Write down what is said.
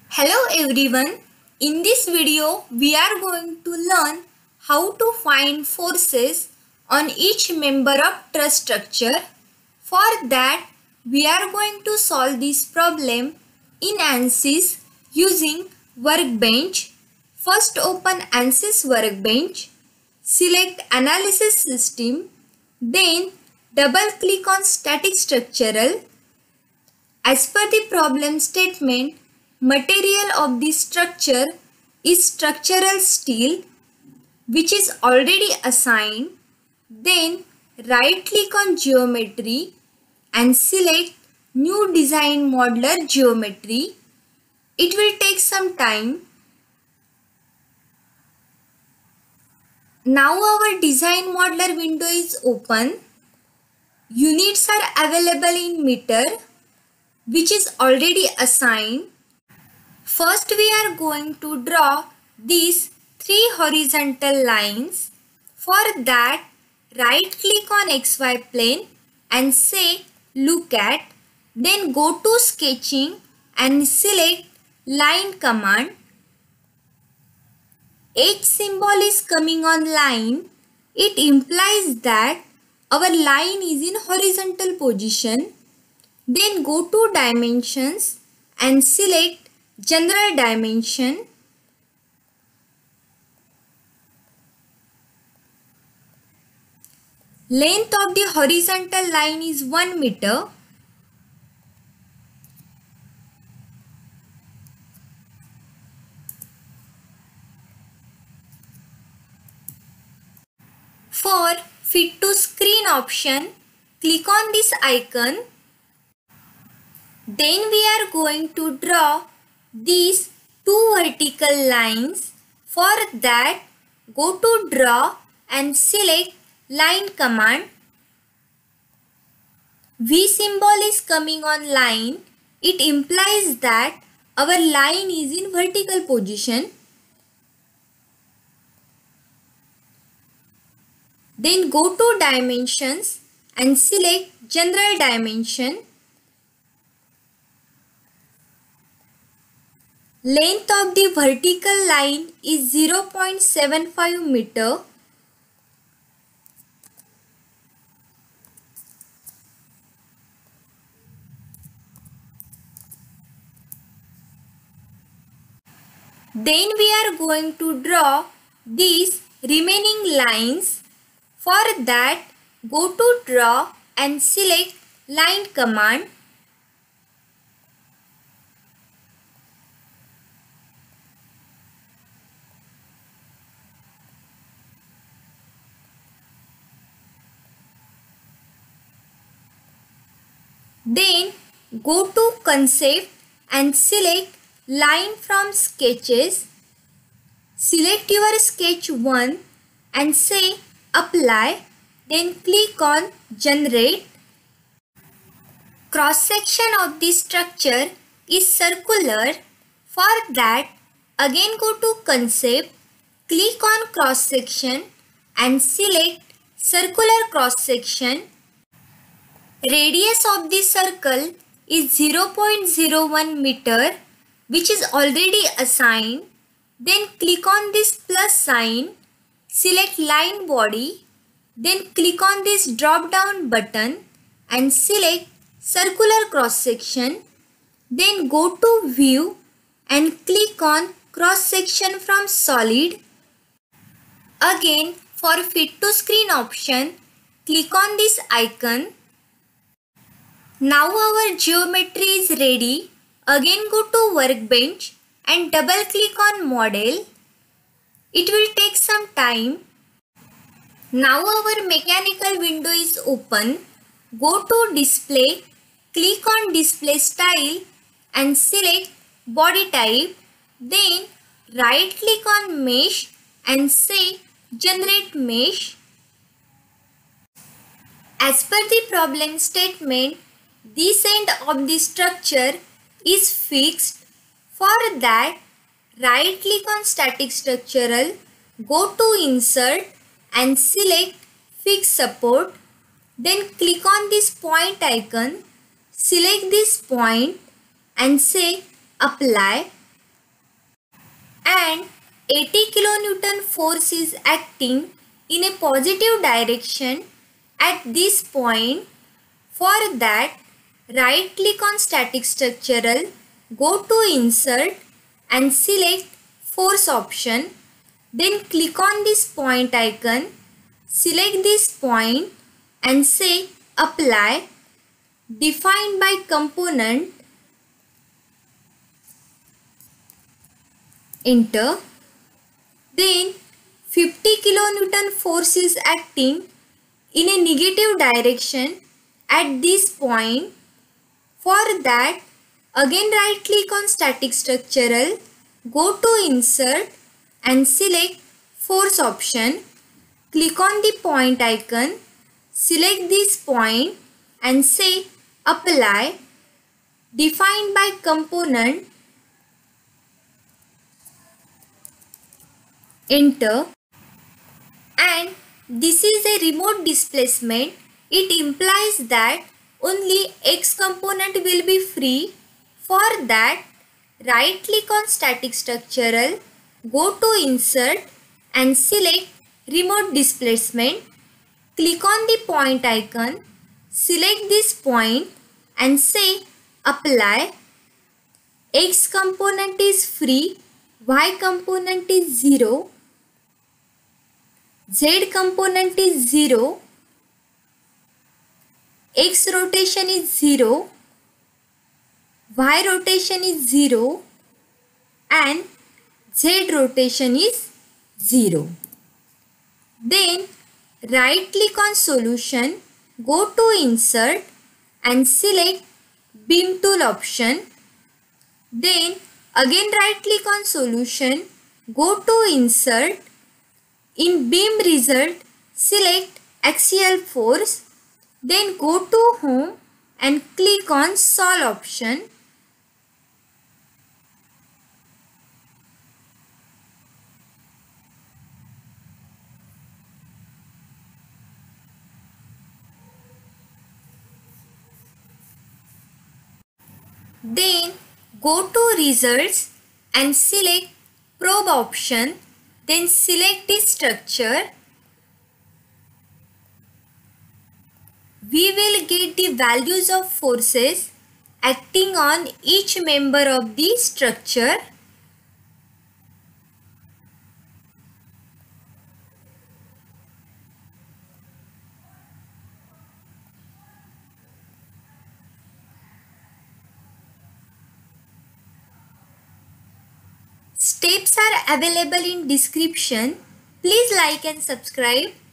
Hello everyone. In this video, we are going to learn how to find forces on each member of truss structure. For that, we are going to solve this problem in ANSYS using workbench. First open ANSYS workbench, select analysis system, then double click on static structural. As per the problem statement, material of the structure is structural steel which is already assigned. Then right click on geometry and select new design modeler geometry. It will take some time. Now our design modeler window is open. Units are available in meter which is already assigned. First we are going to draw these three horizontal lines. For that, right click on XY plane and say look at. Then go to sketching and select line command. H symbol is coming on line. It implies that our line is in horizontal position. Then go to dimensions and select general dimension. Length of the horizontal line is 1 meter. For fit to screen option, click on this icon. Then we are going to draw these two vertical lines. For that, go to draw and select line command. V symbol is coming on line. It implies that our line is in vertical position. Then go to dimensions and select general dimension. Length of the vertical line is 0.75 meter. Then we are going to draw these remaining lines. For that, go to draw and select line command. Then go to concept and select line from sketches. Select your sketch 1 and say apply. Then click on generate. Cross section of the structure is circular. For that, again go to concept, click on cross section and select circular cross section. Radius of the circle is 0.01 meter which is already assigned. Then click on this plus sign, select line body, then click on this drop down button and select circular cross section. Then go to view and click on cross section from solid. Again for fit to screen option, click on this icon. Now our geometry is ready. Again go to workbench and double click on model. It will take some time. Now our mechanical window is open. Go to display, click on display style and select body type. Then right click on mesh and say generate mesh. As per the problem statement, this end of the structure is fixed. For that, right click on static structural, go to insert and select fix support. Then click on this point icon, select this point and say apply. and 80 kilonewton force is acting in a positive direction at this point. For that, right click on static structural, go to insert and select force option. Then click on this point icon, select this point and say apply. Define by component, enter. Then 50 kilonewton force is acting in a negative direction at this point. For that, again right click on static structural, go to insert and select force option. Click on the point icon, select this point and say apply. Define by component, enter. And this is a remote displacement. It implies that only X component will be free. For that, right click on static structural, go to insert and select remote displacement. Click on the point icon, select this point and say apply. X component is free, Y component is 0, Z component is 0, X rotation is 0, Y rotation is 0 and Z rotation is 0. Then right click on solution, go to insert and select beam tool option. Then again right click on solution, go to insert. In beam result, select axial force. Then go to home and click on solve option. Then go to results and select probe option. Then select the structure. We will get the values of forces acting on each member of the structure. Steps are available in description. Please like and subscribe.